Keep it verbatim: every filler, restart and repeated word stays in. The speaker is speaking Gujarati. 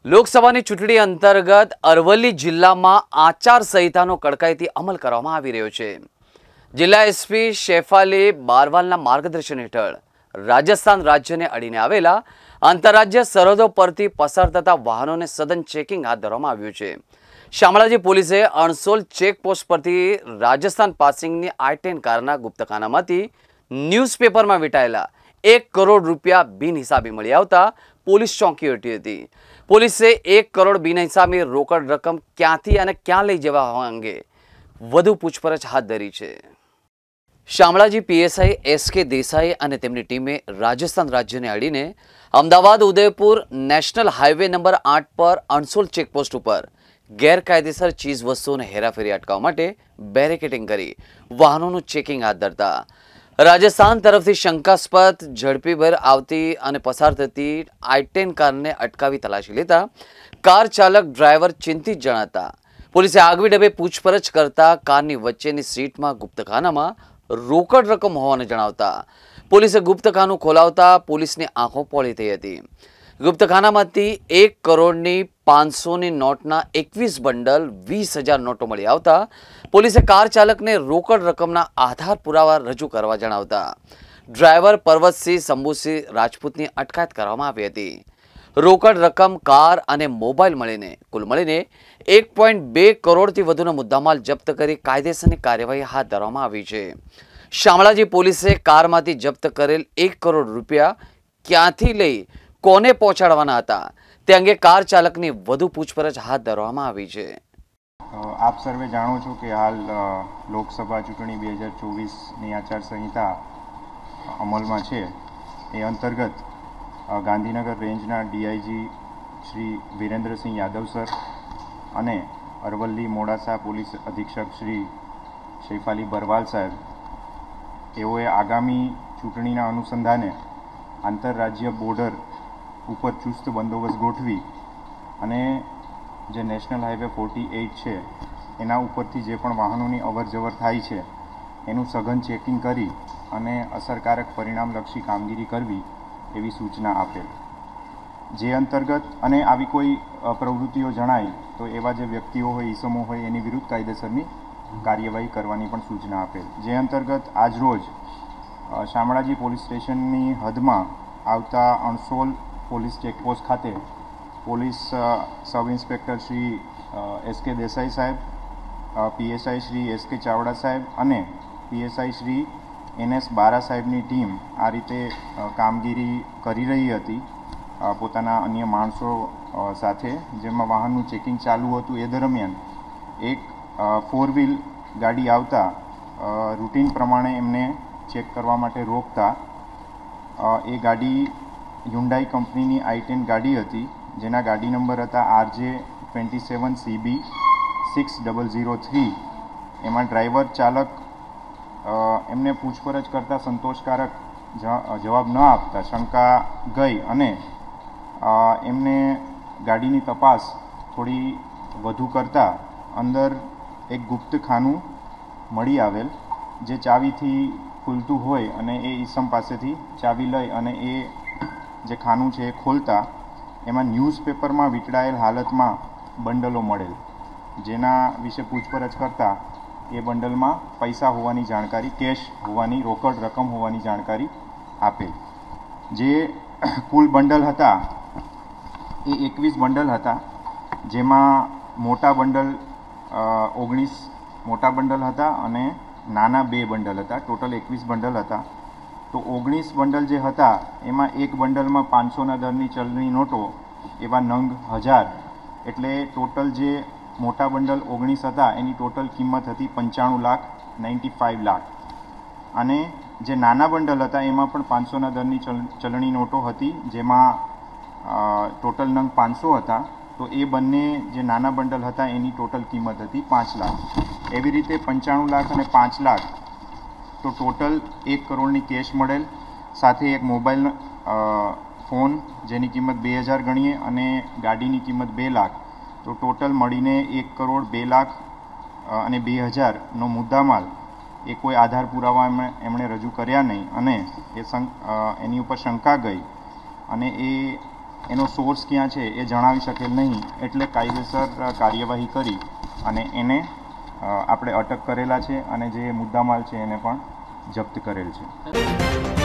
લોકસભાની ચૂંટણી અંતર્ગત અરવલ્લી જિલ્લામાં આચારસંહિતાનો કડકાઈથી અમલ કરવામાં આવી રહ્યો છે। જિલ્લા એસપી શેફાલી બારવાલના માર્ગદર્શન હેઠળ રાજસ્થાન રાજ્યને અડીને આવેલા આંતરરાજ્ય સરહદો પરથી પસાર થતા વાહનોને સઘન ચેકિંગ હાથ ધરવામાં આવ્યું છે। શામળાજી પોલીસે અણસોલ ચેકપોસ્ટ પરથી રાજસ્થાન પાસિંગની આઈ ટેન કારના ગુપ્તખાનામાંથી ન્યૂઝપેપરમાં વીંટાયેલા એક કરોડ રૂપિયા બિનહિસાબી મળી આવતા પોલીસ ચોંકી ઉઠી હતી। પોલીસે એક કરોડ બિનહિસાબી રોકડ રકમ ક્યાંથી અને ક્યાં લઈ જવા અંગે વધુ પૂછપરછ હાથ ધરી છે। Shamlaji PSI S K Desai અને તેમની ટીમે રાજસ્થાન રાજ્યને અડીને Ahmedabad Udaipur national highway number આઠ પર અણસોલ ચેકપોસ્ટ ઉપર ગેરકાયદેસર ચીજ વસ્તુઓને હેરાફેરી અટકાવવા માટે બેરિકેડિંગ કરી વાહનોનું ચેકિંગ હાથ ધરતા રાજસ્થાન તરફથી શંકાસ્પદ ઝડપીભર આવતી અને પસાર થતી આઈ ટેન કારને અટકાવી તલાશી લેતા કાર ચાલક ડ્રાઈવર ચિંતિત જણાતા પોલીસે આગવી ડબે પૂછપરછ કરતા કારની વચ્ચેની સીટમાં ગુપ્તખાનામાં રોકડ રકમ હોવાનું જણાવતા પોલીસે ગુપ્તખાનું ખોલાવતા પોલીસની આંખો પોળી થઈ હતી। ગુપ્તખાનામાંથી એક કરોડની પાંચસોની નોટના એકવીસ બંડલ વીસ હજાર નોટો મળી આવતા પોલીસે કાર ચાલકને રોકડ રકમના આધાર પુરાવા રજૂ કરવા જણાવતા ડ્રાઈવર પર્વતસિંહ શંભુસિંહ રાજપૂતની અટકાયત કરવામાં આવી હતી। રોકડ રકમ કાર અને મોબાઈલ મળીને કુલ મળીને એક પોઈન્ટ બે કરોડથી વધુનો મુદ્દામાલ જપ્ત કરી કાયદેસરની કાર્યવાહી હાથ ધરવામાં આવી છે। શામળાજી પોલીસે કારમાંથી જપ્ત કરેલ એક કરોડ રૂપિયા ક્યાંથી લઈ કોને પહોંચાડવાના હતા તે અંગે કાર ચાલકની વધુ પૂછપરછ હાથ ધરવામાં આવી છે। આપ સર્વે જાણો છો કે હાલ લોકસભા ચૂંટણી બે હજાર ચોવીસની આચારસંહિતા અમલમાં છે। એ અંતર્ગત ગાંધીનગર રેન્જના ડીઆઈજી શ્રી વિરેન્દ્રસિંહ યાદવ સર અને અરવલ્લી મોડાસા પોલીસ અધિક્ષક શ્રી શેફાલી બરવાલ સાહેબ તેઓએ આગામી ચૂંટણીના અનુસંધાને આંતરરાજ્ય બોર્ડર ઉપર ચુસ્ત બંદોબસ્ત ગોઠવી અને જે નેશનલ હાઈવે ફોર્ટી એઇટ છે એના ઉપરથી જે પણ વાહનોની અવર જવર થાય છે એનું સઘન ચેકિંગ કરી અને અસરકારક પરિણામલક્ષી કામગીરી કરવી એવી સૂચના આપેલ। જે અંતર્ગત અને આવી કોઈ પ્રવૃત્તિઓ જણાય તો એવા જે વ્યક્તિઓ હોય ઈસમો હોય એની વિરુદ્ધ કાયદેસરની કાર્યવાહી કરવાની પણ સૂચના આપેલ। જે અંતર્ગત આજરોજ શામળાજી પોલીસ સ્ટેશનની હદમાં આવતા અણસોલ પોલીસ ચેકપોસ્ટ ખાતે police sub inspector Shri S K Desai સાહેબ, પીએસઆઈ શ્રી એસ કે ચાવડા સાહેબ અને PSI Shri N S Bara સાહેબની ટીમ આ રીતે કામગીરી કરી રહી હતી પોતાના અન્ય માણસો સાથે, જેમાં વાહનનું ચેકિંગ ચાલુ હતું। એ દરમિયાન એક ફોર વ્હીલ ગાડી આવતા રૂટીન પ્રમાણે એમને ચેક કરવા માટે રોકતા એ ગાડી હ્યુન્ડાઈ કંપનીની આઈ ટેન ગાડી હતી, જેના ગાડી નંબર હતા R J twenty seven C B six double zero three. એમાં ડ્રાઈવર ચાલક એમને પૂછપરછ કરતાં સંતોષકારક જવાબ ન આપતા શંકા ગઈ અને એમને ગાડીની તપાસ થોડી વધુ કરતાં અંદર એક ગુપ્ત ખાનું મળી આવેલ, જે ચાવીથી ખુલતું હોય અને એ ઈસમ પાસેથી ચાવી લઈ અને એ જે ખાનું છે એ ખોલતા એમાં ન્યૂઝપેપરમાં વીંટળાયેલ હાલતમાં બંડલો મળેલ, જેના વિશે પૂછપરછ કરતાં એ બંડલમાં પૈસા હોવાની જાણકારી, કેશ હોવાની, રોકડ રકમ હોવાની જાણકારી આપેલ। જે કુલ બંડલ હતા એ એકવીસ બંડલ હતા, જેમાં મોટા બંડલ ઓગણીસ મોટા બંડલ હતા અને નાના બે બંડલ હતા, ટોટલ એકવીસ બંડલ હતા। તો ઓગણીસ બંડલ જે હતા એમાં એક બંડલમાં પાંચસોના દરની ચલણી નોટો એવા નંગ હજાર, એટલે ટોટલ જે મોટા બંડલ ઓગણીસ હતા એની ટોટલ કિંમત હતી પંચાણું લાખ નાઇન્ટી ફાઇવ લાખ અને જે નાના બંડલ હતા એમાં પણ પાંચસોના દરની ચલણી નોટો હતી, જેમાં ટોટલ નંગ પાંચસો હતા। તો એ બંને જે નાના બંડલ હતા એની ટોટલ કિંમત હતી પાંચ લાખ। એવી રીતે પંચાણું લાખ અને પાંચ લાખ તો ટોટલ એક કરોડની કેશ મળેલ, સાથે એક મોબાઈલ ફોન જેની કિંમત બે હજાર ગણીએ અને ગાડીની કિંમત બે લાખ, તો ટોટલ મળીને એક કરોડ બે લાખ અને બે હજારનો મુદ્દામાલ એ કોઈ આધાર પુરાવા એમણે એમણે રજૂ કર્યા નહીં અને એ એની ઉપર શંકા ગઈ અને એ એનો સોર્સ ક્યાં છે એ જણાવી શકેલ નહીં, એટલે કાયદેસર કાર્યવાહી કરી અને એને આપણે અટક કરેલા છે અને જે મુદ્દામાલ છે એને પણ જપ્ત કરેલ છે.